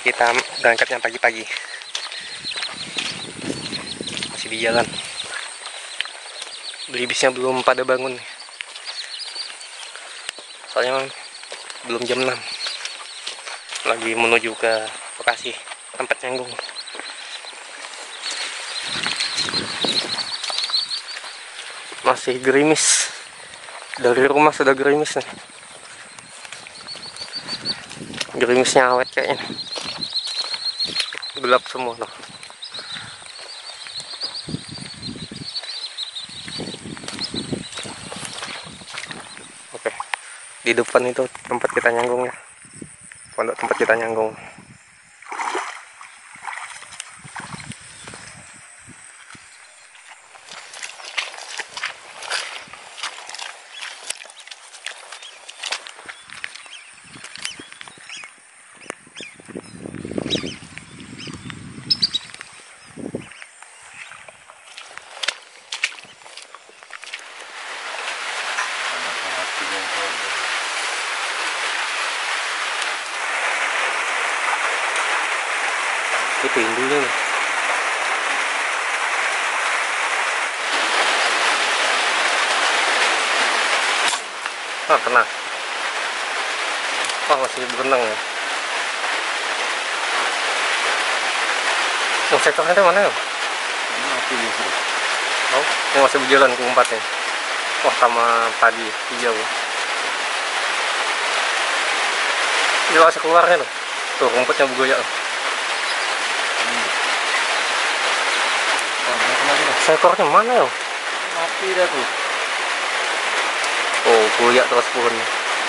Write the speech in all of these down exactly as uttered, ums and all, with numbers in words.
kita berangkatnya pagi-pagi, masih di jalan. Beli bisnya belum pada bangun, soalnya belum jam enam. Lagi menuju ke Bekasi, tempat nyanggung. Masih gerimis, dari rumah sudah gerimis nih. Gerimisnya awet kayaknya, gelap semua loh. Oke, di depan itu tempat kita nyanggung ya, pondok tempat kita nyanggung. Itu indunya nih. Oh, kena. Oh, masih berenang ya. Yang sekornya itu mana ya? Oh, ini masih berjalan ke umpatnya. Wah, sama padi hijau. Ini masih keluarnya loh. Tuh, rumputnya bergoyak. Sekornya mana ya? Mati dah tuh. Oh, goyak terus pohonnya.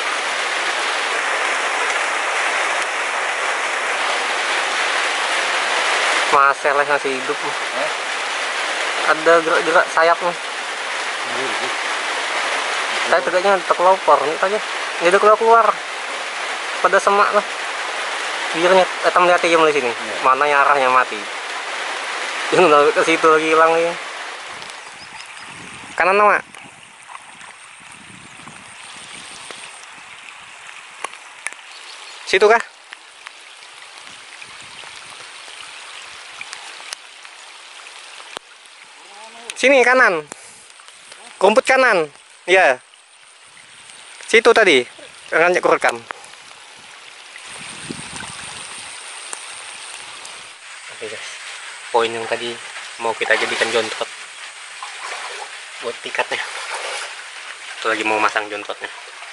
Masalah masih hidup. Eh? Ada gerak-gerak sayapnya. Saya tegaknya terkelopor nih aja. Ini udah keluar keluar. Pada semak lah. Biarnya kita melihat aja mulai sini. Ya. Mana yang arahnya mati. Yang lalu ke situ lagi hilang ya. Kanan nama. Situ kah? Sini kanan. Rumput kanan. Ya. Situ tadi. Ranjak kurekam. Oke guys. Poin yang tadi mau kita jadikan jontrot buat tikatnya. Itu lagi mau masang jontrotnya.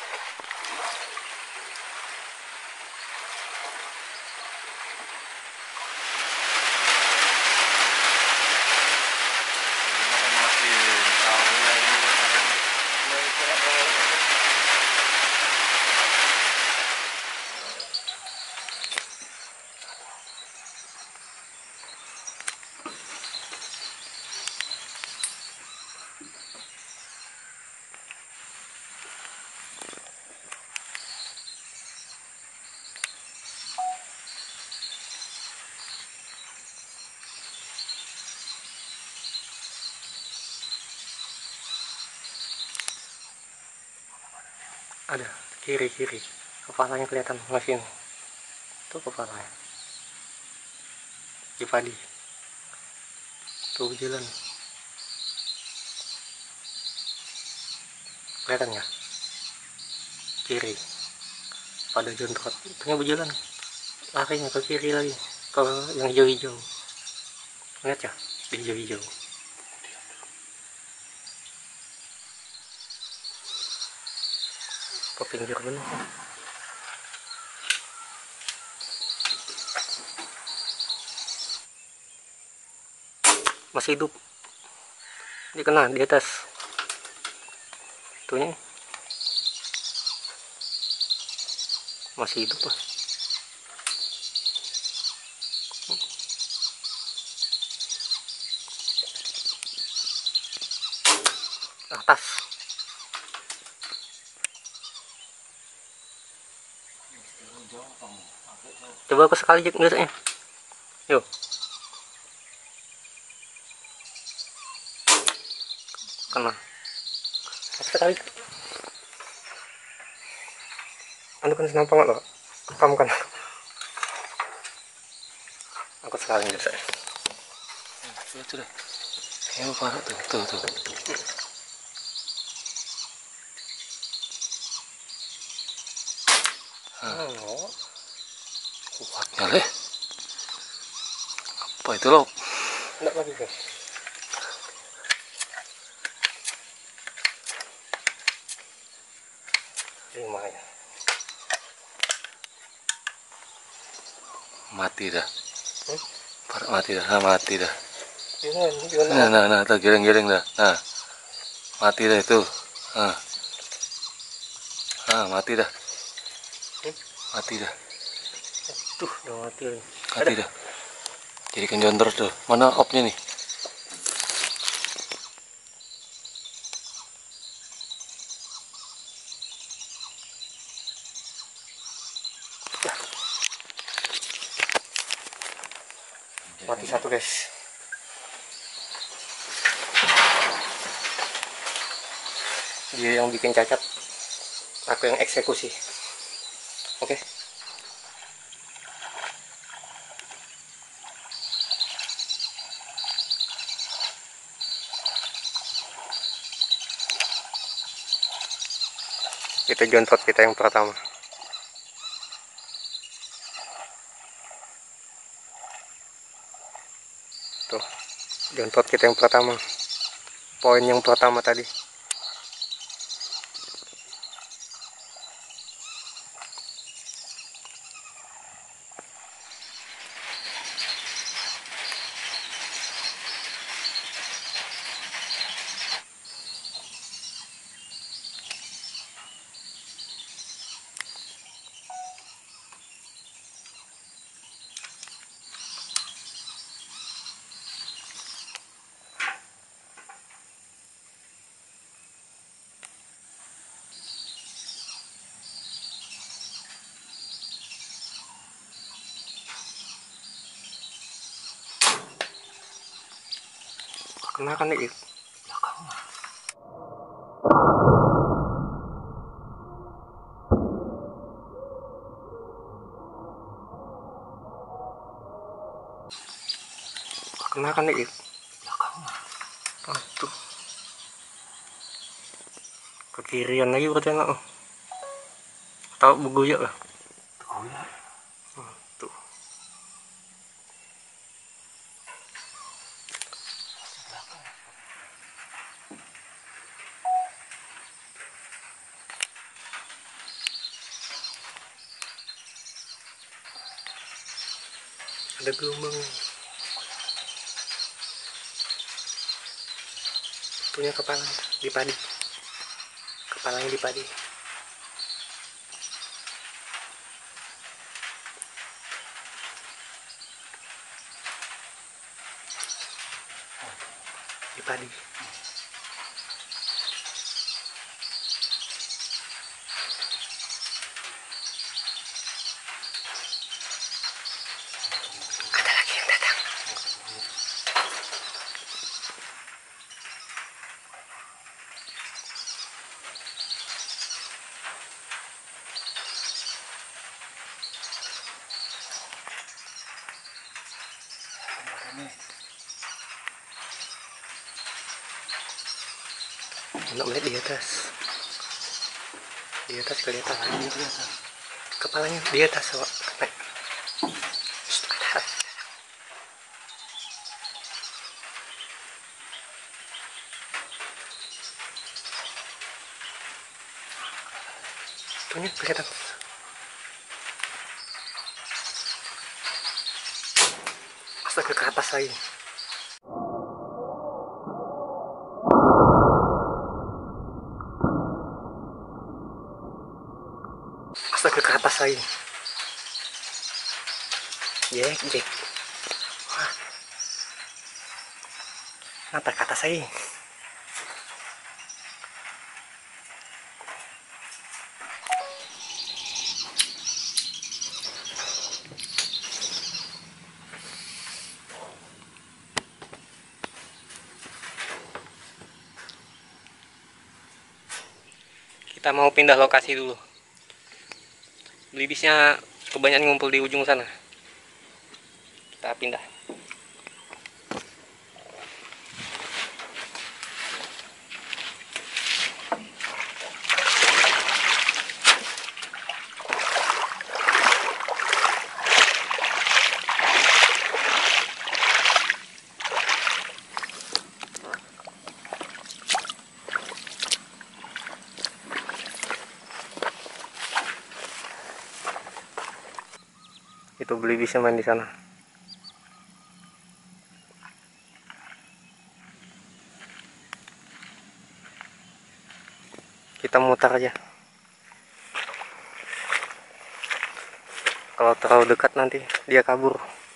Ada kiri kiri kepalanya kelihatan mesin itu kepalanya di padi tuh jalan kelihatan nggak kiri pada jontrot punya berjalan larinya ke kiri lagi ke yang hijau-hijau. Lihat ya di hijau-hijau. Ke pinggir benar. Masih hidup. Dia kena di atas. Tuhnya. Masih hidup lah. Atas. Coba aku sekali lihatnya. Yuk. Kena. Sekali. Anu kan senang banget loh. Paham kan? angkut sekali biasa. Sudah, sudah. Ya, parah tuh, tuh, tuh. Hmm, oh. Kuatnya leh. Apa itu loh? Enggak lagi guys. Lumayan. Mati dah. Hmm? Parah mati dah, nah, mati dah. Gimana? Gimana? Nah, nah, nah, tuh giring-giring dah. Nah, mati dah itu. Nah, nah mati dah. Hmm? Mati dah. Tuh, udah mati lagi. Mati dah. Jadi kenjon terus tuh. Mana opnya nih? Mati satu guys. Dia yang bikin cacat, aku yang eksekusi. Oke. Okay. Itu jontot kita yang pertama. Tuh, jontot kita yang pertama. Poin yang pertama tadi. Kena kan nih? Kena kan nih? Aduh. Ke kirian lagi berarti enggak? Tahu begoyak lah. Tuh. Ada gelombang. Punya kepala di padi. Kepalanya di padi. Di padi. Ada lagi yang datang. Untuk melihat di atas. Di atas kelihatan. Kepalanya di atas, Wak. Naik. Tuh kelihatan. Astaga, ke atas lagi. Astaga, ke atas lagi. Jack, Jack. Wah. Kenapa ke atas lagi? Kita mau pindah lokasi dulu. Belibisnya kebanyakan ngumpul di ujung sana. Kita pindah. Itu beli bisa main di sana. Kita mutar aja. Kalau terlalu dekat nanti dia kabur.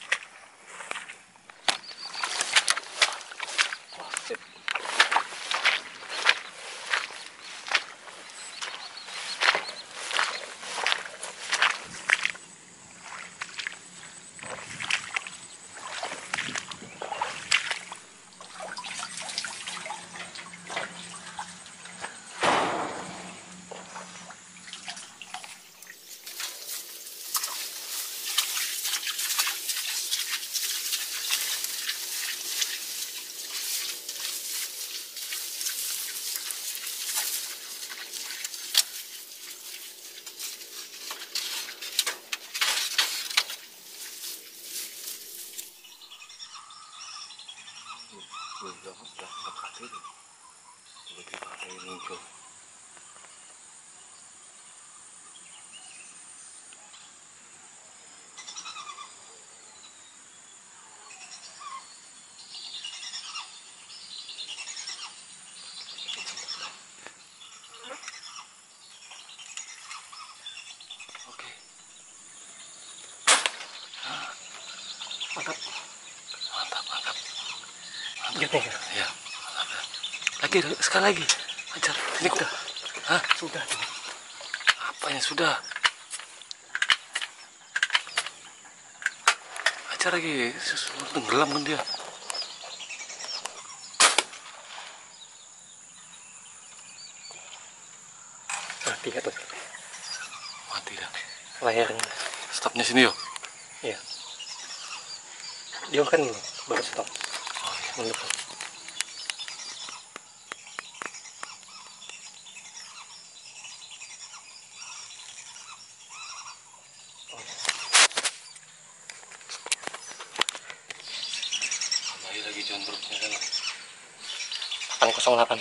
Udah, udah, udah kaki tuh. Tiba-tiba ada yang muncul. Oke. Mantap. Mantap, mantap. Gitu ya. Ya, mantap. Lagi, sekali lagi. Ajar. Ini udah. Hah? Sudah. Apanya sudah? Ajar lagi. Tenggelam kan dia. Mati ya tuh. Mati dah. Layarnya. Stopnya sini yuk. Iya. Dia kan baru stop. Oh iya. Mendekat. Tambahin lagi jondroknya kan. delapan nol delapan.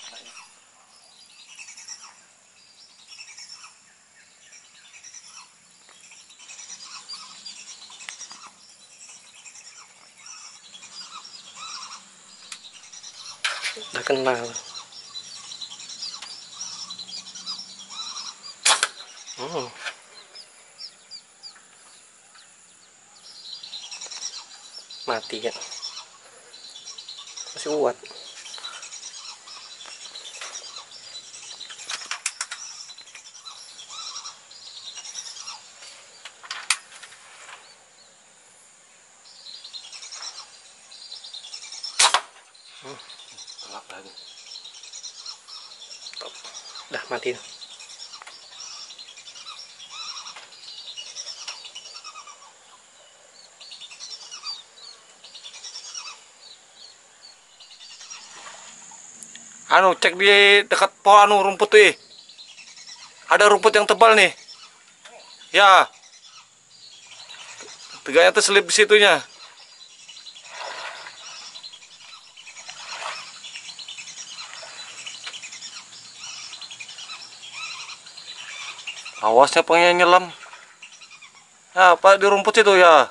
Udah kenal. Hmm. Mati ya. Masih kuat. Hmm. Telak dah tuh. Udah mati. Anu, cek di dekat pohon anu rumput tuh. Eh. Ada rumput yang tebal nih. Ya. Tegaknya tuh selip di situnya. Awasnya pengen nyelam. Ya, Pak di rumput itu ya.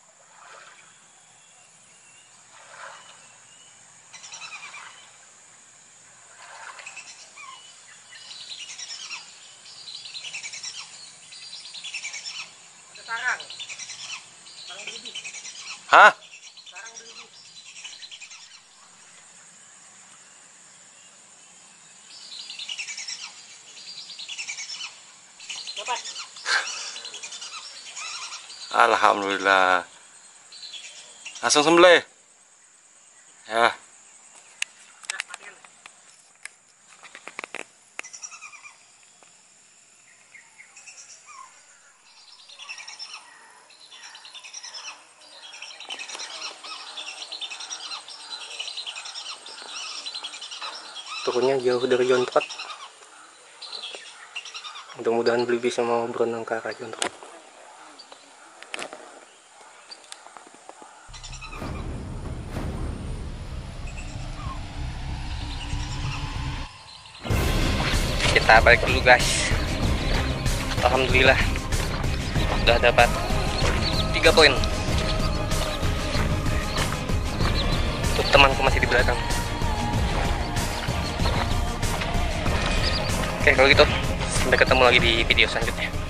Sarang. Sarang berlebih. Hah? Sarang berlebih. Dapat. Alhamdulillah. Langsung sembelih. Ya. Udah matikan. turunnya jauh dari John Trot. Mudah-mudahan beli bisa mau berenang ke arah John Trot. Kita balik dulu guys. Alhamdulillah udah dapat tiga poin. Untuk temanku masih di belakang. Oke kalau gitu sampai ketemu lagi di video selanjutnya.